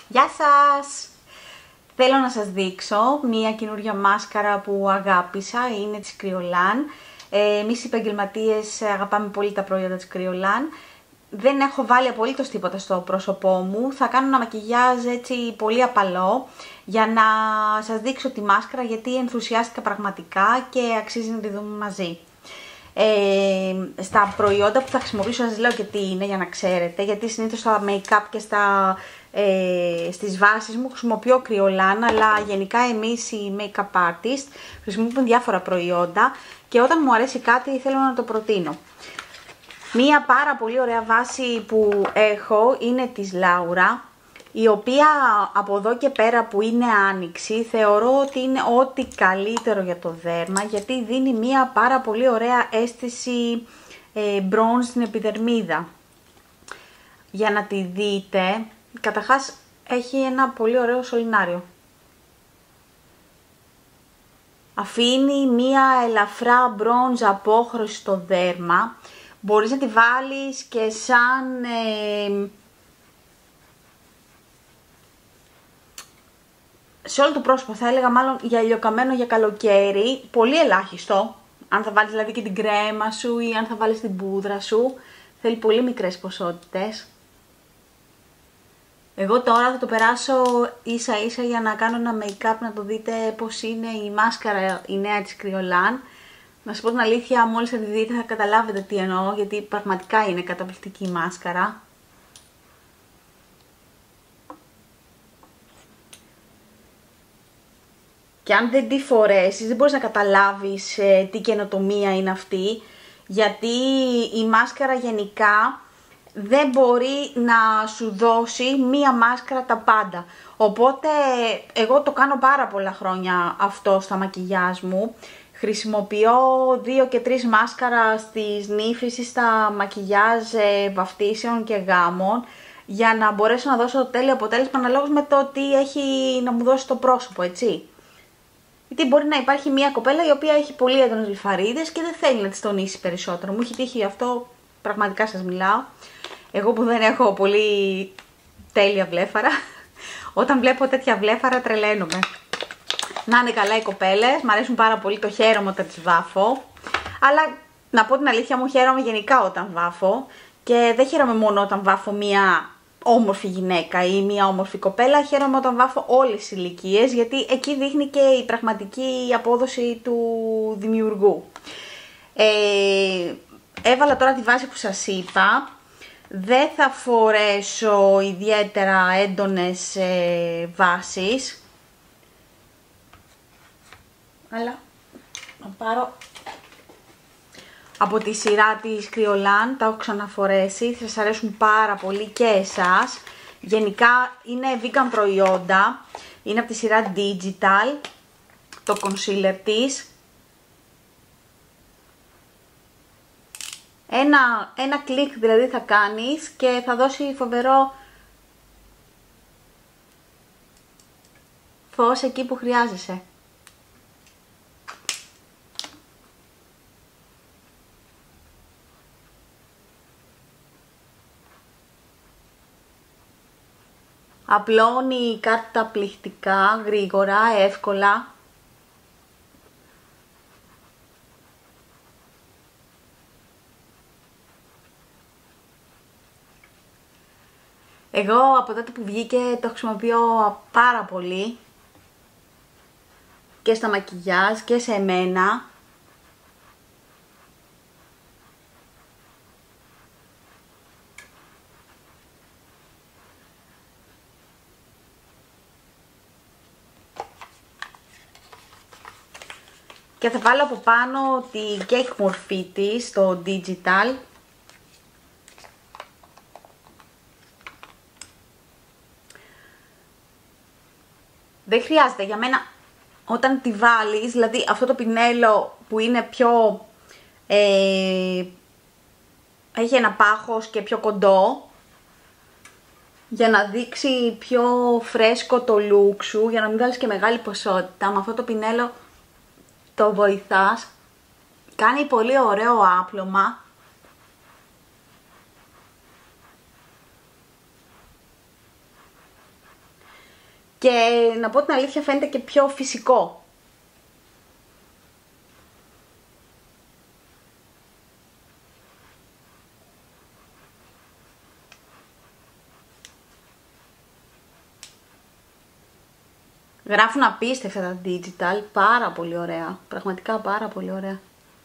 Γεια σας! Θέλω να σας δείξω μία καινούργια μάσκαρα που αγάπησα, είναι της Kryolan. Εμείς οι επαγγελματίες αγαπάμε πολύ τα προϊόντα της Kryolan. Δεν έχω βάλει απολύτως τίποτα στο πρόσωπό μου, θα κάνω ένα μακιγιάζ έτσι πολύ απαλό για να σας δείξω τη μάσκαρα γιατί ενθουσιάστηκα πραγματικά και αξίζει να τη δούμε μαζί. Στα προϊόντα που θα χρησιμοποιήσω σας λέω και τι είναι για να ξέρετε, γιατί συνήθως στα make-up και στις βάσεις μου χρησιμοποιώ Kryolan, αλλά γενικά εμείς οι make-up artists χρησιμοποιούμε διάφορα προϊόντα και όταν μου αρέσει κάτι θέλω να το προτείνω. Μία πάρα πολύ ωραία βάση που έχω είναι της Laura, η οποία από εδώ και πέρα που είναι άνοιξη θεωρώ ότι είναι ό,τι καλύτερο για το δέρμα, γιατί δίνει μία πάρα πολύ ωραία αίσθηση bronze στην επιδερμίδα. Για να τη δείτε, καταρχάς έχει ένα πολύ ωραίο σωληνάριο. Αφήνει μία ελαφρά bronze απόχρωση στο δέρμα. Μπορείς να τη βάλεις και σαν σε όλο το πρόσωπο, θα έλεγα μάλλον για ηλιοκαμένο για καλοκαίρι, πολύ ελάχιστο. Αν θα βάλεις δηλαδή και την κρέμα σου ή αν θα βάλεις την πούδρα σου, θέλει πολύ μικρές ποσότητες. Εγώ τώρα θα το περάσω ίσα ίσα για να κάνω ένα make-up, να το δείτε πως είναι η μάσκαρα η νέα της Kryolan. Να σας πω την αλήθεια, μόλις θα τη δείτε θα καταλάβετε τι εννοώ, γιατί πραγματικά είναι καταπληκτική η μάσκαρα. Και αν δεν τη φορέσεις δεν μπορείς να καταλάβεις τι καινοτομία είναι αυτή, γιατί η μάσκαρα γενικά δεν μπορεί να σου δώσει μία μάσκαρα τα πάντα. Οπότε εγώ το κάνω πάρα πολλά χρόνια αυτό στα μακιγιάζ μου. Χρησιμοποιώ 2 και 3 μάσκαρα στις νύφεις ή στα μακιγιάζ βαφτίσεων και γάμων, για να μπορέσω να δώσω το τέλειο αποτέλεσμα αναλόγως με το τι έχει να μου δώσει το πρόσωπο, έτσι. Γιατί μπορεί να υπάρχει μια κοπέλα η οποία έχει πολύ έντονες λιφαρίδες και δεν θέλει να τις τονίσει περισσότερο. Μου έχει τύχει αυτό, πραγματικά σας μιλάω. Εγώ που δεν έχω πολύ τέλεια βλέφαρα, όταν βλέπω τέτοια βλέφαρα τρελαίνομαι. Να είναι καλά οι κοπέλες, μου αρέσουν πάρα πολύ, το χαίρομαι όταν τις βάφω. Αλλά να πω την αλήθεια μου, χαίρομαι γενικά όταν βάφω. Και δεν χαίρομαι μόνο όταν βάφω μια όμορφη γυναίκα ή μια όμορφη κοπέλα, χαίρομαι όταν βάφω όλες τις ηλικίες, γιατί εκεί δείχνει και η πραγματική απόδοση του δημιουργού. Έβαλα τώρα τη βάση που σας είπα. Δεν θα φορέσω ιδιαίτερα έντονες βάσεις, αλλά να πάρω από τη σειρά της Kryolan, τα έχω ξαναφορέσει, θα σας αρέσουν πάρα πολύ και εσάς. Γενικά είναι vegan προϊόντα, είναι από τη σειρά Digital, το concealer της. Ένα κλικ δηλαδή θα κάνεις και θα δώσει φοβερό φως εκεί που χρειάζεσαι. Απλώνει καταπληκτικά, γρήγορα, εύκολα. Εγώ από τότε που βγήκε το χρησιμοποιώ πάρα πολύ και στα μακιγιάζ και σε εμένα. Και θα βάλω από πάνω τη cake μορφή της, το Digital. Δεν χρειάζεται για μένα όταν τη βάλεις, δηλαδή αυτό το πινέλο που είναι πιο έχει ένα πάχος και πιο κοντό, για να δείξει πιο φρέσκο το look σου, για να μην βάλεις και μεγάλη ποσότητα, με αυτό το πινέλο το βοηθάς, κάνει πολύ ωραίο άπλωμα και να πω την αλήθεια φαίνεται και πιο φυσικό. Γράφουν απίστευτα τα digital, πάρα πολύ ωραία, πραγματικά πάρα πολύ ωραία.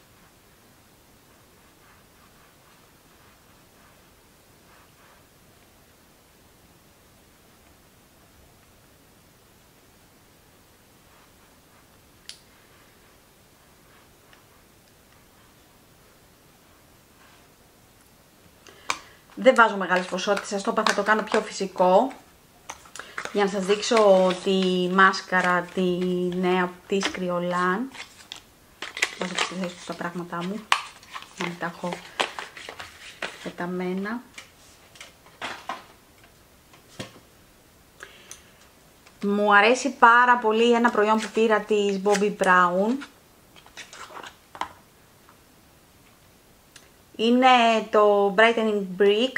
Δεν βάζω μεγάλες ποσότητες, σας το είπα, θα το κάνω πιο φυσικό. Για να σας δείξω τη μάσκαρα, τη νέα της Kryolan. Βάζω στη θέση του τα πράγματά μου, να μην τα έχω πεταμένα. Μου αρέσει πάρα πολύ ένα προϊόν που πήρα της Bobbi Brown. Είναι το Brightening Brick.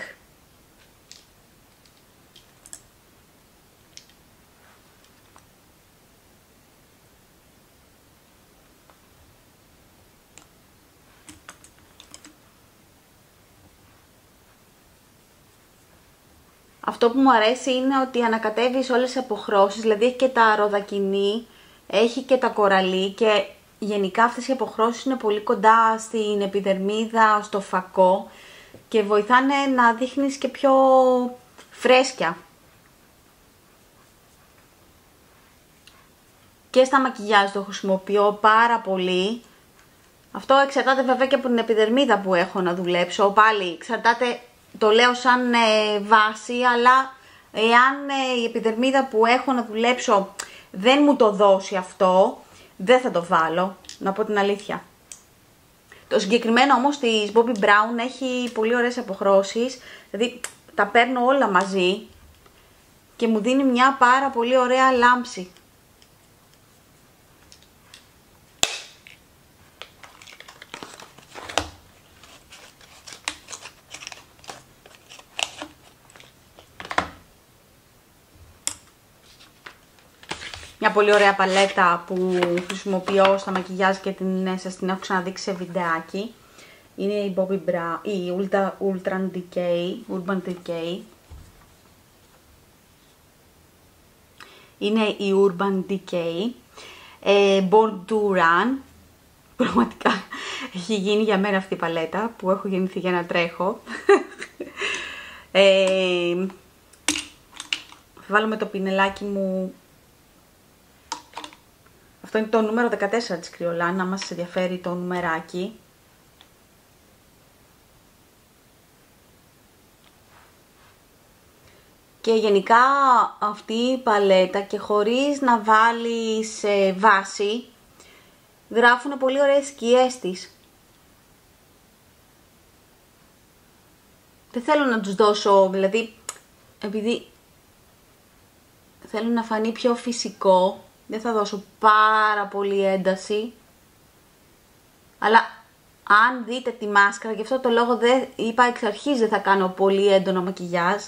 Αυτό που μου αρέσει είναι ότι ανακατεύει όλες τις αποχρώσεις, δηλαδή έχει και τα ροδακινή, έχει και τα κοραλί και γενικά αυτές οι αποχρώσεις είναι πολύ κοντά στην επιδερμίδα, στο φακό και βοηθάνε να δείχνεις και πιο φρέσκια. Και στα μακιγιάζ το χρησιμοποιώ πάρα πολύ. Αυτό εξαρτάται βέβαια και από την επιδερμίδα που έχω να δουλέψω, πάλι εξαρτάται. Το λέω σαν βάση, αλλά εάν η επιδερμίδα που έχω να δουλέψω δεν μου το δώσει αυτό, δεν θα το βάλω, να πω την αλήθεια. Το συγκεκριμένο όμως της Bobbi Brown έχει πολύ ωραίες αποχρώσεις, δηλαδή τα παίρνω όλα μαζί και μου δίνει μια πάρα πολύ ωραία λάμψη. Μια πολύ ωραία παλέτα που χρησιμοποιώ στα μακιγιάζ και σας την έχω ξαναδείξει σε βιντεάκι. Είναι η Bobbi Brown, η Urban Decay. Είναι η Urban Decay. Born to Run. Πραγματικά έχει γίνει για μένα αυτή η παλέτα που έχω γεννηθεί για να τρέχω. Θα βάλω με το πινελάκι μου. Αυτό είναι το νούμερο 14 της Kryolan, άμα σας ενδιαφέρει το νουμεράκι. Και γενικά αυτή η παλέτα και χωρίς να βάλεις βάση, γράφουν πολύ ωραίες σκιές της. Δεν θέλω να τους δώσω, δηλαδή, επειδή θέλω να φανεί πιο φυσικό, δεν θα δώσω πάρα πολύ ένταση, αλλά αν δείτε τη μάσκαρα, γι' αυτό το λόγο δεν είπα εξ αρχής δεν θα κάνω πολύ έντονο μακιγιάζ.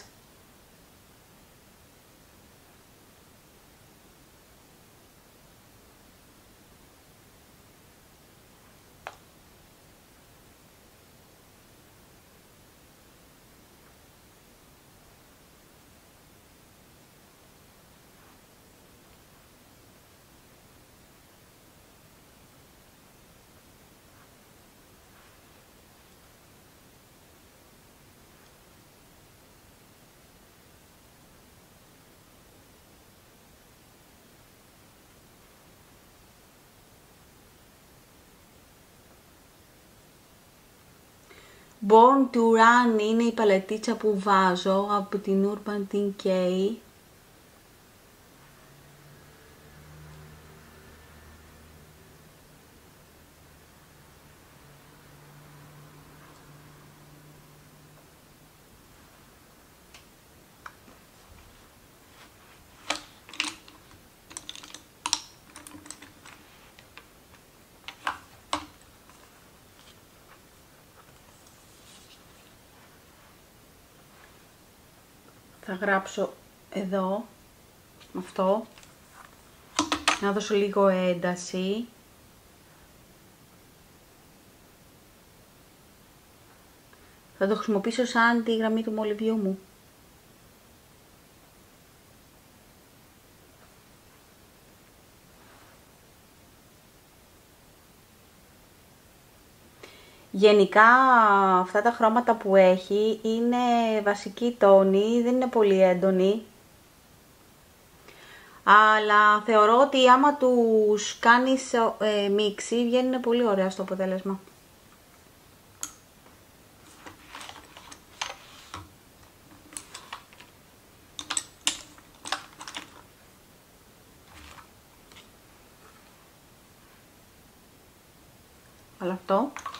Born to Run είναι η παλετίτσα που βάζω από την Urban Decay. Θα γράψω εδώ Αυτό. Να δώσω λίγο ένταση. Θα το χρησιμοποιήσω σαν τη γραμμή του μολυβιού μου. Γενικά αυτά τα χρώματα που έχει είναι βασική τόνη, δεν είναι πολύ έντονη. Αλλά θεωρώ ότι άμα τους κάνεις μίξη βγαίνει πολύ ωραία στο αποτέλεσμα. Αλλά αυτό.